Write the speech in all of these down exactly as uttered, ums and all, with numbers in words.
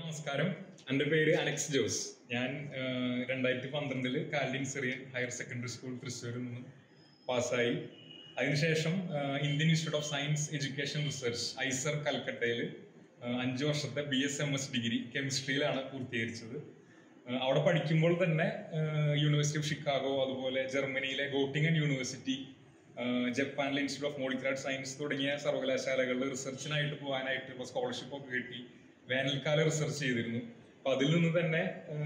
നമസ്കാരം. എൻ്റെ പേര് അനക്സ് ജോസ്. ഞാൻ രണ്ടായിരത്തി പന്ത്രണ്ടില് കാലിൻ സെറിയൻ ഹയർ സെക്കൻഡറി സ്കൂൾ തൃശ്ശൂരിൽ നിന്നും പാസ്സായി. അതിനുശേഷം Indian institute of science education research IISER കൽക്കട്ടയിൽ അഞ്ച് വർഷത്തെ B S M S degree കെമിസ്ട്രിയിലാണ് പൂർത്തീകരിച്ചത്. അവിടെ പഠിക്കുമ്പോൾ തന്നെ യൂണിവേഴ്സിറ്റി ഓഫ് ഷിക്കാഗോ, അതുപോലെ ജർമ്മനിയിലെ ഗോട്ടിങ്ങൻ യൂണിവേഴ്സിറ്റി, ജപ്പാനിലെ ഇൻസ്റ്റിറ്റ്യൂട്ട് ഓഫ് മോളിക്കുലർ സയൻസ് തുടങ്ങിയ സർവകലാശാലകളിൽ റിസർച്ചിനായിട്ട് പോകാനായിട്ട് ഇപ്പോൾ സ്കോളർഷിപ്പ് ഒക്കെ കിട്ടി. വേനൽക്കാലം റിസർച്ച് ചെയ്തിരുന്നു. അപ്പം അതിൽ നിന്ന് തന്നെ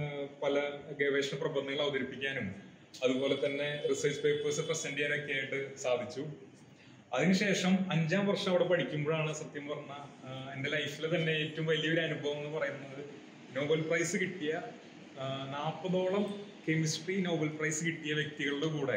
പല ഗവേഷണ പ്രബന്ധങ്ങൾ അവതരിപ്പിക്കാനും അതുപോലെ തന്നെ റിസർച്ച് പേപ്പേഴ്സ് പ്രസന്റ് ചെയ്യാനൊക്കെ ആയിട്ട് സാധിച്ചു. അതിനുശേഷം അഞ്ചാം വർഷം അവിടെ പഠിക്കുമ്പോഴാണ് സത്യം പറഞ്ഞാൽ എൻ്റെ ലൈഫിൽ തന്നെ ഏറ്റവും വലിയൊരു അനുഭവം എന്ന് പറയുന്നത് നോബൽ പ്രൈസ് കിട്ടിയ നാൽപ്പതോളം കെമിസ്ട്രി നോബൽ പ്രൈസ് കിട്ടിയ വ്യക്തികളുടെ കൂടെ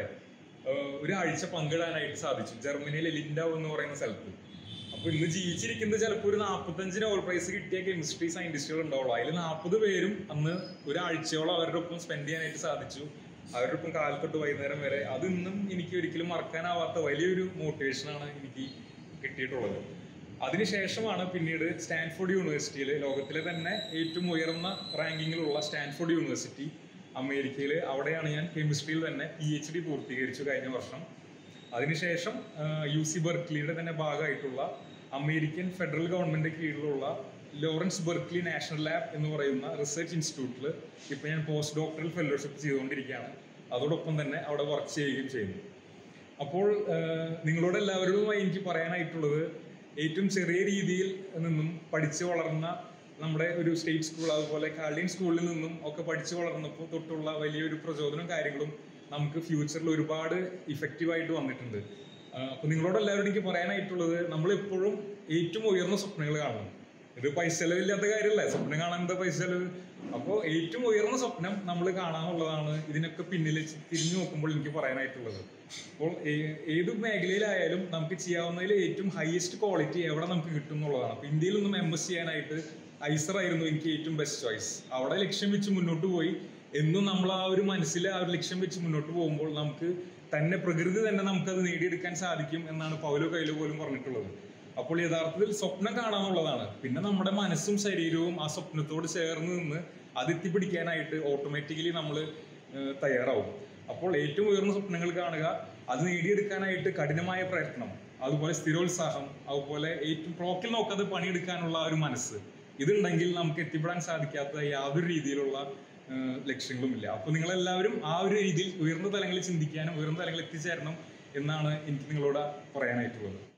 ഒരാഴ്ച പങ്കിടാനായിട്ട് സാധിച്ചു, ജർമ്മനിയിലെ ലിൻഡാവ് എന്ന് പറയുന്ന സ്ഥലത്ത്. അപ്പോൾ ഇന്ന് ജീവിച്ചിരിക്കുന്നത് ചിലപ്പോൾ ഒരു നാൽപ്പത്തഞ്ച് നോബൽ പ്രൈസ് കിട്ടിയ കെമിസ്ട്രി സയന്റിസ്റ്റുകൾ ഉണ്ടാവുള്ളൂ. അതിൽ നാൽപ്പത് പേരും അന്ന് ഒരാഴ്ചയോളം അവരുടെ ഒപ്പം സ്പെൻഡ് ചെയ്യാനായിട്ട് സാധിച്ചു. അവരുടെ ഒപ്പം കാലത്തൊട്ട് വൈകുന്നേരം വരെ. അതിന്നും എനിക്ക് ഒരിക്കലും മറക്കാനാവാത്ത വലിയൊരു മോട്ടിവേഷനാണ് എനിക്ക് കിട്ടിയിട്ടുള്ളത്. അതിനുശേഷമാണ് പിന്നീട് സ്റ്റാൻഫോർഡ് യൂണിവേഴ്സിറ്റിയിൽ, ലോകത്തിലെ തന്നെ ഏറ്റവും ഉയർന്ന റാങ്കിങ്ങിലുള്ള സ്റ്റാൻഫോർഡ് യൂണിവേഴ്സിറ്റി അമേരിക്കയിൽ, അവിടെയാണ് ഞാൻ കെമിസ്ട്രിയിൽ തന്നെ പി എച്ച് ഡി പൂർത്തീകരിച്ചു കഴിഞ്ഞ വർഷം. അതിനുശേഷം യു സി ബെർക്ലിയുടെ തന്നെ ഭാഗമായിട്ടുള്ള അമേരിക്കൻ ഫെഡറൽ ഗവൺമെൻറ് കീഴിലുള്ള ലോറൻസ് ബെർക്ലി നാഷണൽ ലാബ് എന്ന് പറയുന്ന റിസർച്ച് ഇൻസ്റ്റിറ്റ്യൂട്ടിൽ ഇപ്പോൾ ഞാൻ പോസ്റ്റ് ഡോക്ടറൽ ഫെലോഷിപ്പ് ചെയ്തുകൊണ്ടിരിക്കുകയാണ്. അതോടൊപ്പം തന്നെ അവിടെ വർക്ക് ചെയ്യുകയും ചെയ്യുന്നു. അപ്പോൾ നിങ്ങളോട് എല്ലാവരോടുമായി എനിക്ക് പറയാനായിട്ടുള്ളത്, ഏറ്റവും ചെറിയ രീതിയിൽ നിന്നും പഠിച്ചു വളർന്ന നമ്മുടെ ഒരു സ്റ്റേറ്റ് സ്കൂൾ, അതുപോലെ കാലിൻ സ്കൂളിൽ നിന്നും ഒക്കെ പഠിച്ചു വളർന്നപ്പോൾ തൊട്ടുള്ള വലിയൊരു പ്രചോദനവും കാര്യങ്ങളും നമുക്ക് ഫ്യൂച്ചറിൽ ഒരുപാട് ഇഫക്റ്റീവായിട്ട് വന്നിട്ടുണ്ട്. അപ്പോൾ നിങ്ങളോട് എല്ലാവരോടും എനിക്ക് പറയാനായിട്ടുള്ളത്, നമ്മളെപ്പോഴും ഏറ്റവും ഉയർന്ന സ്വപ്നങ്ങൾ കാണണം. ഇത് പൈസ ചെലവില്ലാത്ത കാര്യമല്ല, സ്വപ്നം കാണാൻ എന്താ പൈസ ചെലവ്? അപ്പോൾ ഏറ്റവും ഉയർന്ന സ്വപ്നം നമ്മൾ കാണാനുള്ളതാണ് ഇതിനൊക്കെ പിന്നിൽ തിരിഞ്ഞു നോക്കുമ്പോൾ എനിക്ക് പറയാനായിട്ടുള്ളത്. അപ്പോൾ ഏത് മേഖലയിലായാലും നമുക്ക് ചെയ്യാവുന്നതിൽ ഏറ്റവും ഹയസ്റ്റ് ക്വാളിറ്റി എവിടെ നമുക്ക് കിട്ടും എന്നുള്ളതാണ്. അപ്പോൾ ഇന്ത്യയിൽ നിന്നും എം എസ് ചെയ്യാനായിട്ട് ഐസർ ആയിരുന്നു എനിക്ക് ഏറ്റവും ബെസ്റ്റ് ചോയ്സ്. അവിടെ ലക്ഷ്യം വെച്ച് മുന്നോട്ട് പോയി എന്നും നമ്മൾ ആ ഒരു മനസ്സിൽ ആ ഒരു ലക്ഷ്യം വെച്ച് മുന്നോട്ട് പോകുമ്പോൾ നമുക്ക് തന്നെ പ്രകൃതി തന്നെ നമുക്കത് നേടിയെടുക്കാൻ സാധിക്കും എന്നാണ് പൗലോ കൈലോ പോലും പറഞ്ഞിട്ടുള്ളത്. അപ്പോൾ യഥാർത്ഥത്തിൽ സ്വപ്നം കാണാനുള്ളതാണ്. പിന്നെ നമ്മുടെ മനസ്സും ശരീരവും ആ സ്വപ്നത്തോട് ചേർന്ന് നിന്ന് അതെത്തിപ്പിടിക്കാനായിട്ട് ഓട്ടോമാറ്റിക്കലി നമ്മൾ തയ്യാറാവും. അപ്പോൾ ഏറ്റവും ഉയർന്ന സ്വപ്നങ്ങൾ കാണുക, അത് നേടിയെടുക്കാനായിട്ട് കഠിനമായ പ്രയത്നം, അതുപോലെ സ്ഥിരോത്സാഹം, അതുപോലെ ഏറ്റവും ക്ലോക്കിൽ നോക്കാതെ പണിയെടുക്കാനുള്ള ഒരു മനസ്സ്, ഇതുണ്ടെങ്കിൽ നമുക്ക് എത്തിപ്പെടാൻ സാധിക്കാത്ത യാതൊരു രീതിയിലുള്ള ലക്ഷ്യങ്ങളുമില്ല. അപ്പോൾ നിങ്ങളെല്ലാവരും ആ ഒരു രീതിയിൽ ഉയർന്ന തലങ്ങളിൽ ചിന്തിക്കാനും ഉയർന്ന തലങ്ങളിൽ എത്തിച്ചേരണം എന്നാണ് എനിക്ക് നിങ്ങളോട് പറയാനായിട്ടുള്ളത്.